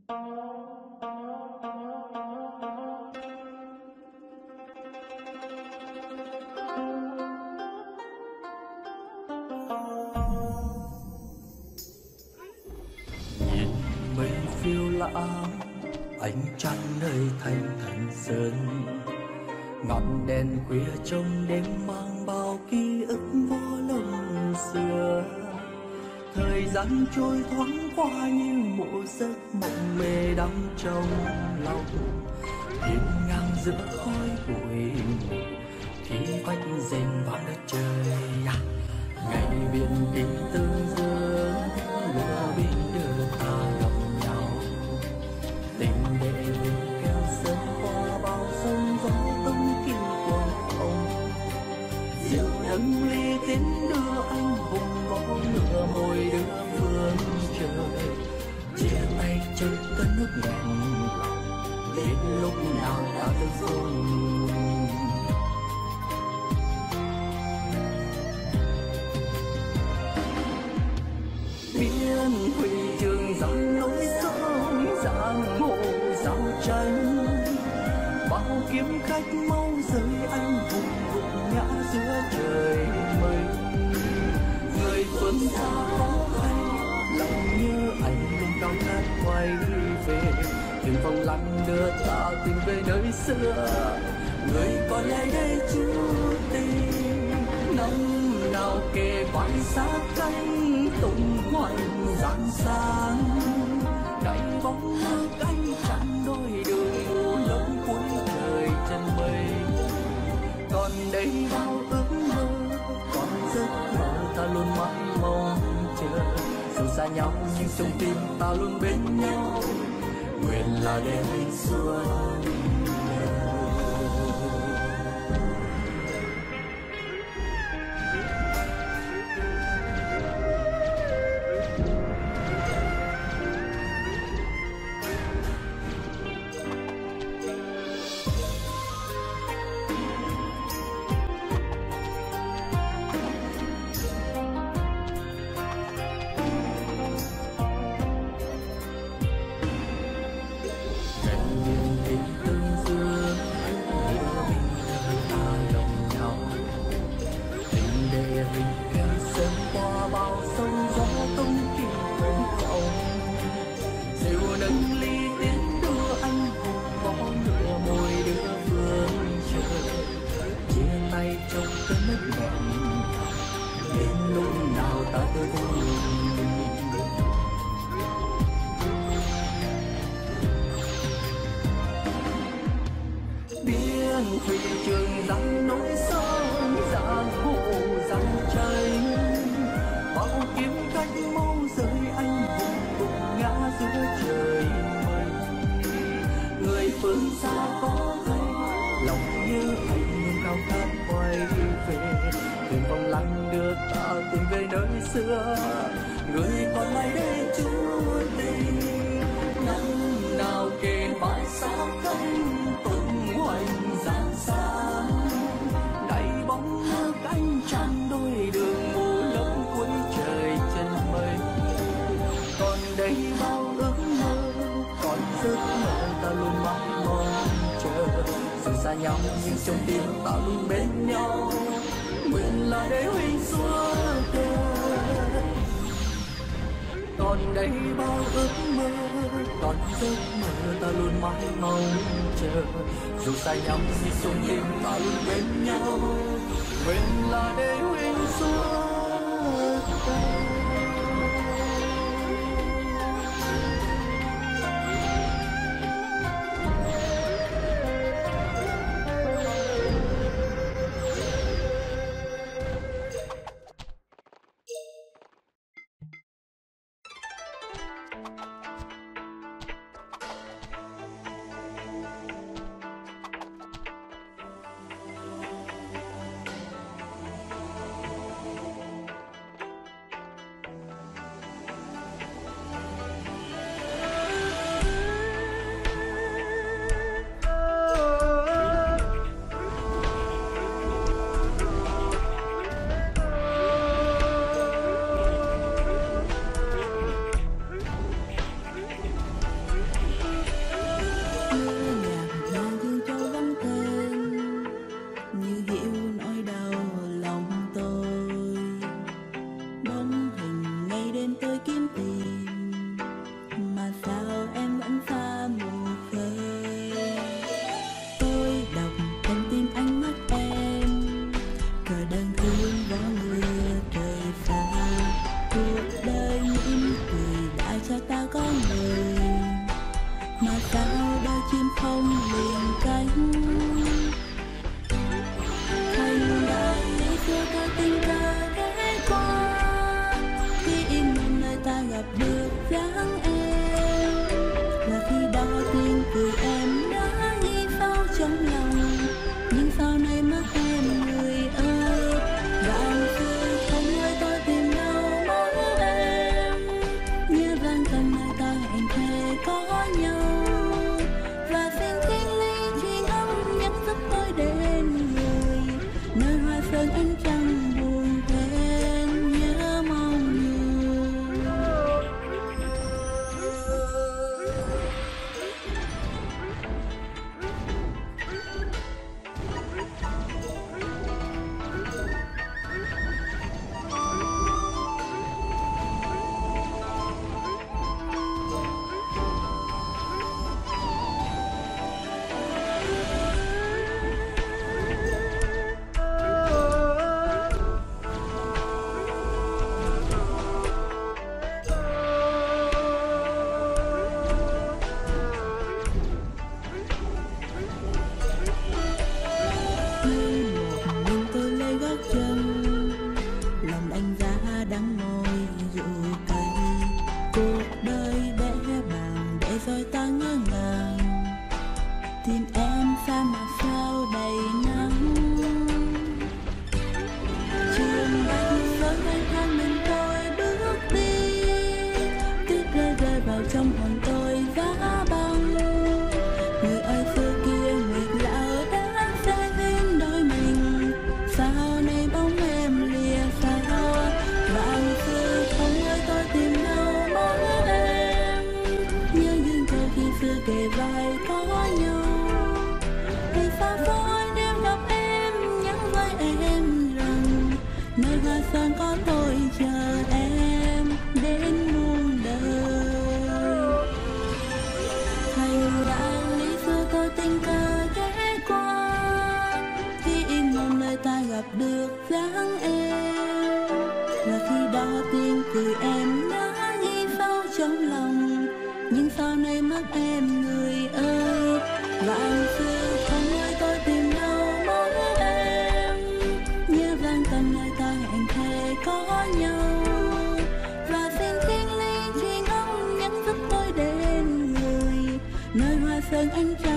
Nhìn mây phiêu lãng, ánh trăng nơi thành thần sơn, ngọn đèn khuya trong đêm mang bao ký ức vô lần xưa. Thời gian trôi thoáng qua như một giấc mộng mê đắm trong lòng, hiên ngang giữa khói bụi khi vách rền vang đất trời. Ngày biển tình tương dương, lửa bên đưa ta gặp nhau, tình đệ mình kéo sớm qua bao sông gió tung kinh cuồng phong. Rượu nâng ly tiến đưa anh vùng võ ngựa môi đưa phương trời, chia tay trong cơn nước nghẹn lòng, đến lúc nào ta tới cùng. Biên thủy trường dòng lối sông, giang hồ giao tranh, bao kiếm khách mau rời anh vùng gục ngã giữa trời mây. Người phương xa có hay lòng như anh luôn cao khát quay về, từng vòng lặng đưa ta tìm về nơi xưa. Người còn lại đây chút tình, năm nào kề vai sát cánh tung hoành rạng sáng. Đẩy bóng nước anh chặn đôi đường mù lớn cuối trời chân mây. Còn đây bao ước mơ, còn giấc mơ ta luôn mãi mong chờ. Dù xa nhau nhưng trong tim ta luôn bên nhau, nguyện là để xuân. Thủy trường dặn nối sông, giang hồ dòng tranh, bao kiếm khách mau rời anh vùng gục ngã giữa trời mây. Người phương xa có hay lòng như anh luôn cao khát quay về, từng vòng lặng đưa ta tìm về nơi xưa. Người còn lại đây chút tình, năm nào kề vai sát cánh tung hoành rạng sáng. Đẩy bóng nước anh chặn đôi đường mù lấp cuối trời chân mây. Còn đây bao ước mơ, còn giấc mơ ta luôn mãi mong chờ. Dù xa nhau nhưng trong tim ta luôn bên nhau, nguyện là để huynh suốt đời. Còn đây bao ước mơ, còn giấc mơ ta luôn mãi mong chờ. Dù xa nhau nhưng trong tim ta luôn bên nhau, nguyện là để huynh suốt đời. có người, mà sao đôi chim không liền cánh. Thành đã ngày xưa tôi tình cờ ghé qua, khi in mong nơi ta gặp được dáng em, và khi đó tiếng cười em đã ghi sâu trong lòng. Nhưng sau này mất em người ơi, vạn sự không nơi tôi tìm đâu mỗi em. Nhớ rằng cần nơi ta hẹn thề có nhau, và xin thiên lý truyền âm nhắn giúp tôi đến người, nơi hoa sơn ánh trăng buồn thêm nhớ mong nhiều. Lòng anh giá đắng môi rượu cay, cuộc đời bé bàng để rồi ta ngỡ ngàng. Tim em xa mà sao đầy nắng, trường bạch sớm anh than mình tôi bước đi, tuyết rơi rơi vào trong hồn tôi giá băng. Người ơi xưa kia nguyệt lão đã sẽ duyên đôi mình, sao nay bóng em lìa xa. Vạn sự không nơi tôi tìm đâu mỗi em, nhớ duyên cờ khi xưa kề vai có nhau. Thì xa xôi đêm gặp em nhắn với em rằng, nơi hoa sơn có tôi chờ em đến muôn đời. Thành đã lý xưa tôi tình cờ ghé qua, khi in mong nơi ta gặp được dáng em, và khi đó tiếng cười em đã ghi sâu trong lòng. Nhưng sau này mất em người ơi, vạn sự không nơi tôi tìm đâu mỗi em. Nhớ rằng cần nơi ta hẹn thề có nhau, và xin thiên lý truyền âm nhắn giúp tôi đến người, nơi hoa sơn ánh trăng